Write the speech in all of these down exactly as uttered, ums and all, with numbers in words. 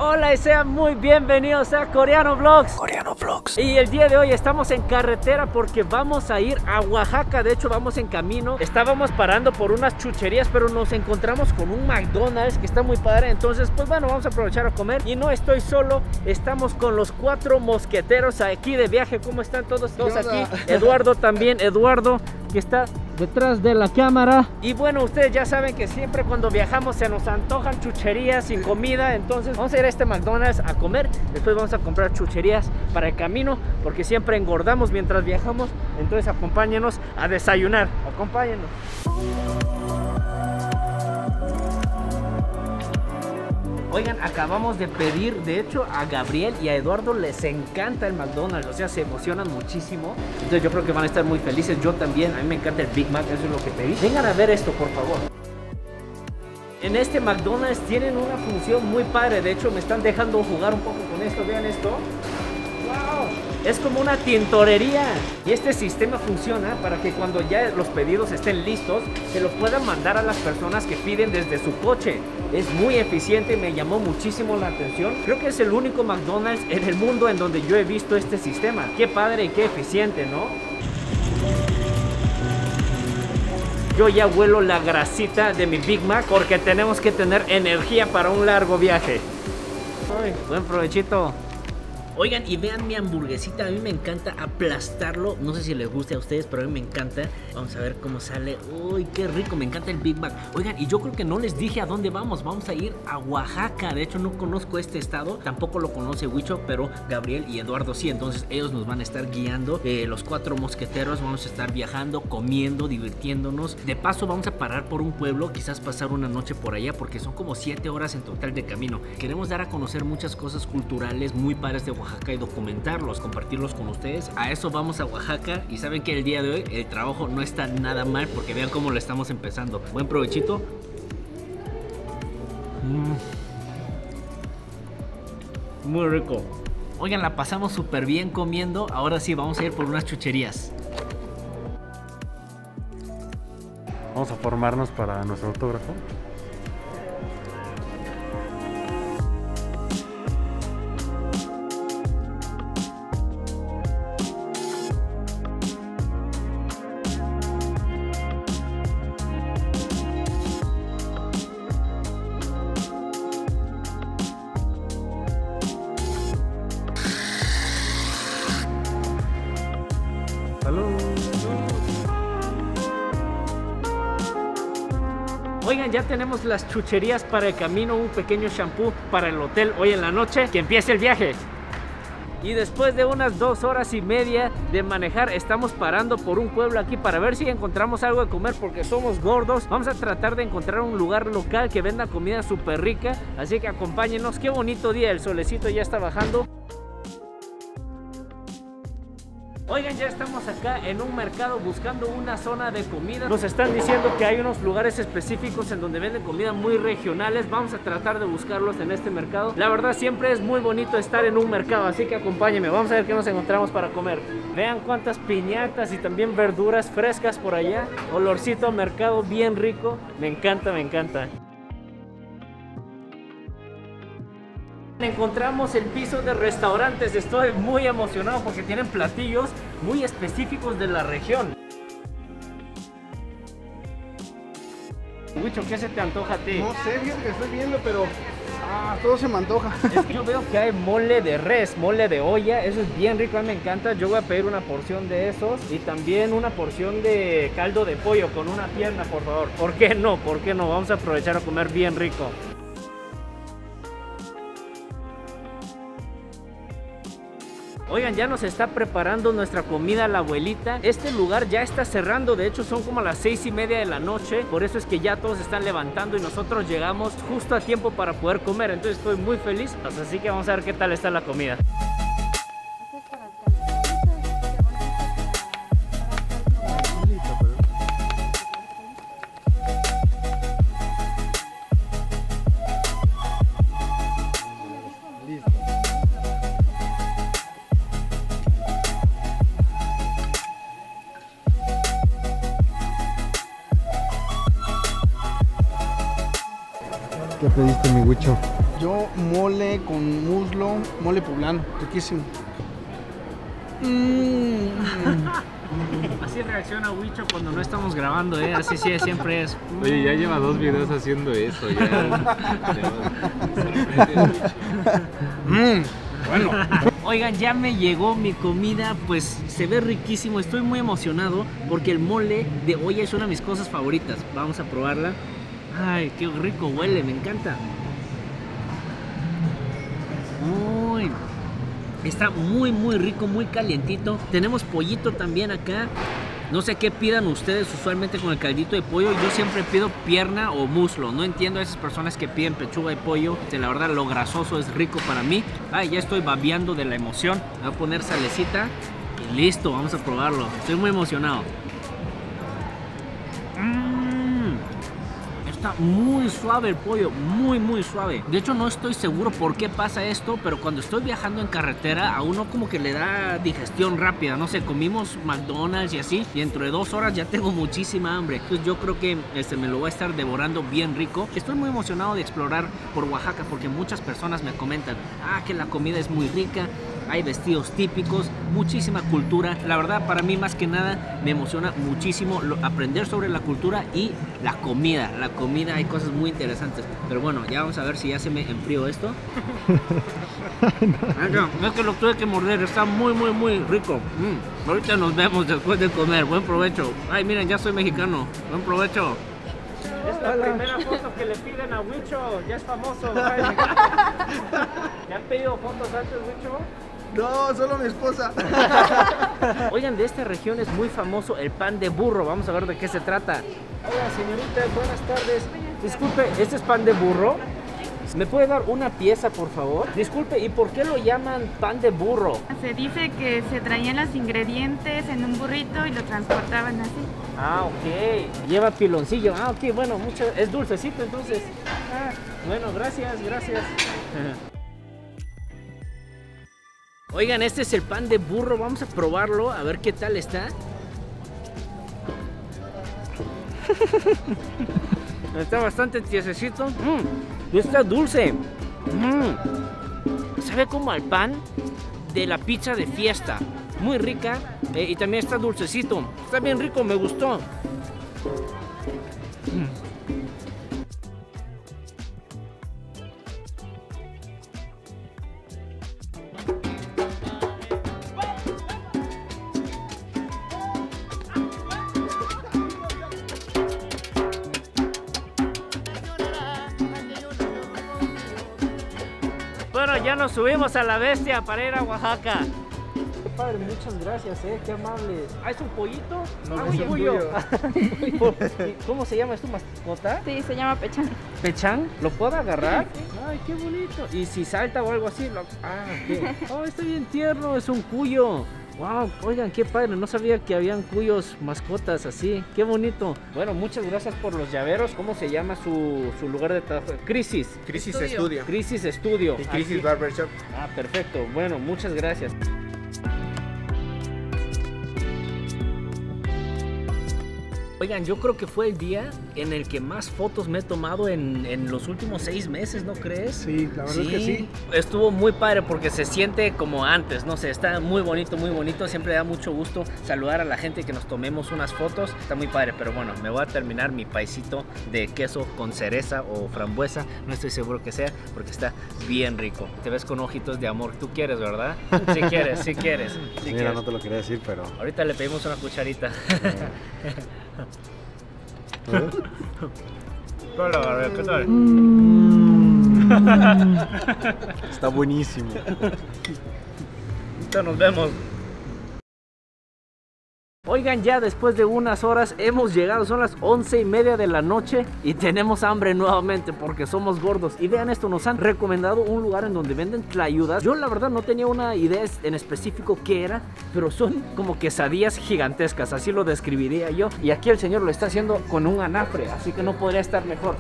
Hola y sean muy bienvenidos a Coreano Vlogs. Coreano Vlogs. Y el día de hoy estamos en carretera porque vamos a ir a Oaxaca. De hecho vamos en camino. Estábamos parando por unas chucherías, pero nos encontramos con un McDonald's que está muy padre. Entonces pues bueno, vamos a aprovechar a comer. Y no estoy solo, estamos con los cuatro mosqueteros aquí de viaje. ¿Cómo están todos? Todos aquí. Eduardo también, Eduardo que está detrás de la cámara. Y bueno, ustedes ya saben que siempre cuando viajamos se nos antojan chucherías y comida. Entonces vamos a ir a este McDonald's a comer. Después vamos a comprar chucherías para el camino, porque siempre engordamos mientras viajamos. Entonces acompáñenos a desayunar. Acompáñenos. Oigan, acabamos de pedir, de hecho, a Gabriel y a Eduardo les encanta el McDonald's, o sea, se emocionan muchísimo. Entonces yo creo que van a estar muy felices, yo también, a mí me encanta el Big Mac, eso es lo que pedí. Vengan a ver esto, por favor. En este McDonald's tienen una función muy padre, de hecho me están dejando jugar un poco con esto, vean esto. ¡Wow! Es como una tintorería. Y este sistema funciona para que cuando ya los pedidos estén listos, se lo puedan mandar a las personas que piden desde su coche. Es muy eficiente y me llamó muchísimo la atención. Creo que es el único McDonald's en el mundo en donde yo he visto este sistema. Qué padre y qué eficiente, ¿no? Yo ya huelo la grasita de mi Big Mac porque tenemos que tener energía para un largo viaje. Ay, buen provechito. Oigan, y vean mi hamburguesita, a mí me encanta aplastarlo. No sé si les guste a ustedes, pero a mí me encanta. Vamos a ver cómo sale. Uy, qué rico, me encanta el Big Mac. Oigan, y yo creo que no les dije a dónde vamos. Vamos a ir a Oaxaca. De hecho, no conozco este estado, tampoco lo conoce Huicho, pero Gabriel y Eduardo sí. Entonces ellos nos van a estar guiando. eh, Los cuatro mosqueteros vamos a estar viajando, comiendo, divirtiéndonos. De paso vamos a parar por un pueblo, quizás pasar una noche por allá, porque son como siete horas en total de camino. Queremos dar a conocer muchas cosas culturales muy padres de Oaxaca Oaxaca y documentarlos, compartirlos con ustedes. A eso vamos a Oaxaca. Y saben que el día de hoy el trabajo no está nada mal, porque vean cómo lo estamos empezando. Buen provechito. mm. Muy rico. Oigan, la pasamos súper bien comiendo. Ahora sí, vamos a ir por unas chucherías. Vamos a formarnos para nuestro autógrafo. Oigan, ya tenemos las chucherías para el camino, un pequeño shampoo para el hotel hoy en la noche. Que empiece el viaje. Y después de unas dos horas y media de manejar, estamos parando por un pueblo aquí para ver si encontramos algo de comer, porque somos gordos. Vamos a tratar de encontrar un lugar local que venda comida súper rica. Así que acompáñenos. Qué bonito día, el solecito ya está bajando. Oigan, ya estamos acá en un mercado buscando una zona de comida. Nos están diciendo que hay unos lugares específicos en donde venden comida muy regionales. Vamos a tratar de buscarlos en este mercado. La verdad siempre es muy bonito estar en un mercado, así que acompáñenme. Vamos a ver qué nos encontramos para comer. Vean cuántas piñatas y también verduras frescas por allá. Olorcito a mercado bien rico. Me encanta, me encanta. Encontramos el piso de restaurantes. Estoy muy emocionado porque tienen platillos muy específicos de la región. Huicho, ¿qué se te antoja a ti? No sé, fíjate que estoy viendo, pero ah, todo se me antoja. Es que yo veo que hay mole de res, mole de olla. Eso es bien rico, a mí me encanta. Yo voy a pedir una porción de esos y también una porción de caldo de pollo con una pierna, por favor. ¿Por qué no? ¿Por qué no? Vamos a aprovechar a comer bien rico. Oigan, ya nos está preparando nuestra comida la abuelita. Este lugar ya está cerrando, de hecho son como las seis y media de la noche. Por eso es que ya todos están levantando y nosotros llegamos justo a tiempo para poder comer. Entonces estoy muy feliz, así que vamos a ver qué tal está la comida. ¿Qué pediste, mi Huicho? Yo mole con muslo, mole poblano, riquísimo. Mm. Así reacciona Huicho cuando no estamos grabando, ¿eh? Así sí, siempre es. Oye, ya lleva dos videos haciendo eso, ya. Mm. Bueno. Oigan, ya me llegó mi comida, pues se ve riquísimo, estoy muy emocionado porque el mole de olla es una de mis cosas favoritas. Vamos a probarla. Ay, qué rico huele, me encanta. Uy, está muy muy rico, muy calientito. Tenemos pollito también acá. No sé qué pidan ustedes usualmente con el caldito de pollo. Yo siempre pido pierna o muslo. No entiendo a esas personas que piden pechuga de pollo. La verdad, lo grasoso es rico para mí. Ay, ya estoy babeando de la emoción. Voy a poner salecita y listo, vamos a probarlo. Estoy muy emocionado. Mm. Está muy suave el pollo, muy muy suave. De hecho no estoy seguro por qué pasa esto, pero cuando estoy viajando en carretera a uno como que le da digestión rápida. No sé, comimos McDonald's y así, y dentro de dos horas ya tengo muchísima hambre. Entonces yo creo que este, me lo voy a estar devorando bien rico. Estoy muy emocionado de explorar por Oaxaca porque muchas personas me comentan, ah, que la comida es muy rica, hay vestidos típicos, muchísima cultura. La verdad, para mí más que nada me emociona muchísimo lo, aprender sobre la cultura y la comida. La comida, hay cosas muy interesantes. Pero bueno, ya vamos a ver si ya se me enfrió esto. No, es que lo tuve que morder, está muy muy muy rico. Mm. Ahorita nos vemos después de comer. Buen provecho. Ay, miren, ya soy mexicano. Buen provecho. Es la primera foto que le piden a Huicho, ya es famoso. ¿Le han pedido fotos antes, Huicho? No, solo mi esposa. Oigan, de esta región es muy famoso el pan de burro. Vamos a ver de qué se trata. Hola, señorita, buenas tardes. Disculpe, ¿este es pan de burro? ¿Me puede dar una pieza, por favor? Disculpe, ¿y por qué lo llaman pan de burro? Se dice que se traían los ingredientes en un burrito y lo transportaban así. Ah, ok. Lleva piloncillo. Ah, ok, bueno, mucho. Es dulcecito, entonces. Ah, bueno, gracias, gracias. Oigan, este es el pan de burro. Vamos a probarlo, a ver qué tal está. Está bastante tiesecito. Mm, está dulce. Mm, sabe como al pan de la pizza de fiesta. Muy rica eh, y también está dulcecito. Está bien rico, me gustó. Mm. Bueno, ya nos subimos a la bestia para ir a Oaxaca. Qué padre, muchas gracias, eh, qué amables. Ah, ¿es un pollito? No, ah, es un un pollo. pollo. ¿Cómo se llama? ¿Es tu mascota? Sí, se llama pechán. ¿Pechán? ¿Lo puedo agarrar? Ay, qué bonito. Y si salta o algo así, lo... ah, ok. Oh, está bien tierno, es un cuyo. Wow, oigan, qué padre, no sabía que habían cuyos mascotas así, qué bonito. Bueno, muchas gracias por los llaveros. ¿Cómo se llama su, su lugar de trabajo? Crisis. Crisis Estudio. Crisis Estudio. Y Crisis Aquí. Barbershop. Ah, perfecto. Bueno, muchas gracias. Oigan, yo creo que fue el día en el que más fotos me he tomado en, en los últimos seis meses, ¿no crees? Sí, la verdad es que sí. Estuvo muy padre porque se siente como antes, no sé, está muy bonito, muy bonito. Siempre da mucho gusto saludar a la gente y que nos tomemos unas fotos. Está muy padre, pero bueno, me voy a terminar mi paisito de queso con cereza o frambuesa. No estoy seguro que sea porque está bien rico. Te ves con ojitos de amor. Tú quieres, ¿verdad? Sí quieres, sí quieres. Sí Mira, quieres. no te lo quería decir, pero... Ahorita le pedimos una cucharita. Hola, ¿qué tal? Está buenísimo. Ahorita nos vemos. Oigan, ya después de unas horas hemos llegado, son las once y media de la noche y tenemos hambre nuevamente porque somos gordos. Y vean esto, nos han recomendado un lugar en donde venden tlayudas. Yo la verdad no tenía una idea en específico qué era, pero son como quesadillas gigantescas, así lo describiría yo. Y aquí el señor lo está haciendo con un anafre, así que no podría estar mejor.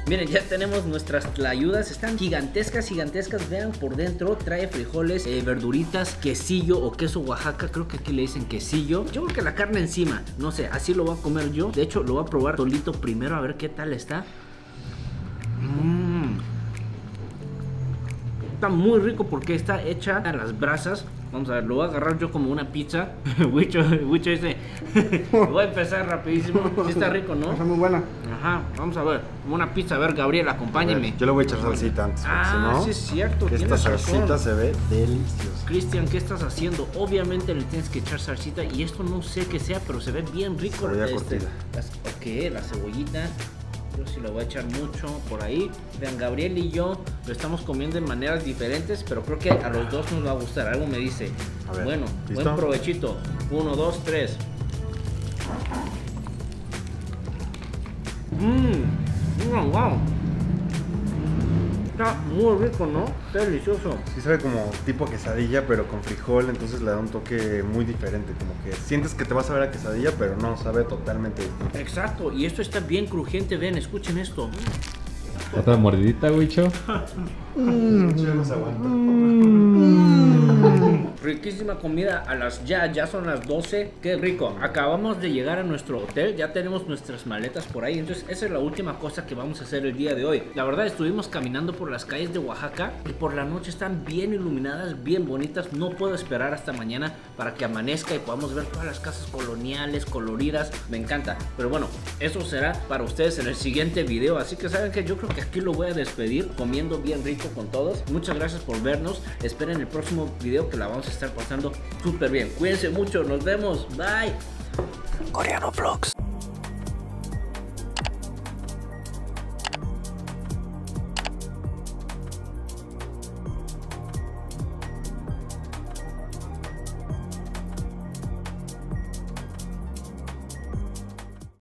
Miren, ya tenemos nuestras tlayudas. Están gigantescas, gigantescas. Vean por dentro. Trae frijoles, eh, verduritas, quesillo o queso Oaxaca. Creo que aquí le dicen quesillo. Yo creo que la carne encima. No sé, así lo voy a comer yo. De hecho, lo voy a probar solito primero a ver qué tal está. Mmm. Está muy rico porque está hecha a las brasas. Vamos a ver, lo voy a agarrar yo como una pizza. Wicho, Wicho dice, voy a empezar rapidísimo. Sí está rico, ¿no? Está muy buena. Ajá, vamos a ver, como una pizza. A ver, Gabriel, acompáñeme. Yo le voy a echar salsita antes. Ah, si no, sí es cierto. que esta tienes salsita razón. se ve deliciosa. Cristian, ¿qué estás haciendo? Obviamente le tienes que echar salsita. Y esto no sé qué sea, pero se ve bien rico. Cebolla este, curtida. las- ok, la cebollita. Yo sí lo voy a echar mucho por ahí. Vean, Gabriel y yo lo estamos comiendo de maneras diferentes, pero creo que a los dos nos va a gustar. Algo me dice. A ver, Bueno, ¿listo? buen provechito. Uno, dos, tres. Mmm, wow. Está muy rico, ¿no? Está delicioso. Sí sabe como tipo quesadilla, pero con frijol, entonces le da un toque muy diferente. Como que sientes que te vas a ver a quesadilla, pero no, sabe totalmente distinto. Exacto, y esto está bien crujiente. Ven, escuchen esto. Otra mordidita, Wicho. Ya no se aguanta. Riquísima comida a las ya, ya son las doce. Qué rico. Acabamos de llegar a nuestro hotel. Ya tenemos nuestras maletas por ahí. Entonces esa es la última cosa que vamos a hacer el día de hoy. La verdad estuvimos caminando por las calles de Oaxaca y por la noche están bien iluminadas, bien bonitas. No puedo esperar hasta mañana para que amanezca y podamos ver todas las casas coloniales, coloridas. Me encanta. Pero bueno, eso será para ustedes en el siguiente video. Así que saben que yo creo que aquí lo voy a despedir comiendo bien rico con todos. Muchas gracias por vernos. Esperen el próximo video que la vamos a estar pasando súper bien. Cuídense mucho, nos vemos, bye. Coreano Vlogs.